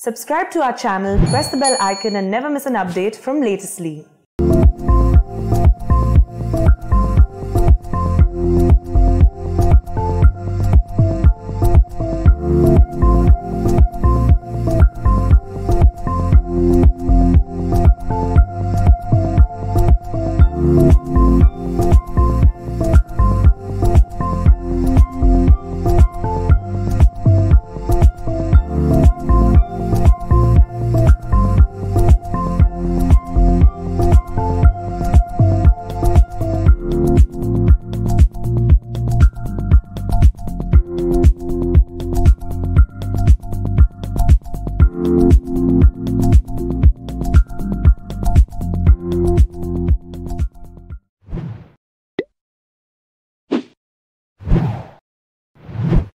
Subscribe to our channel, press the bell icon and never miss an update from Latestly.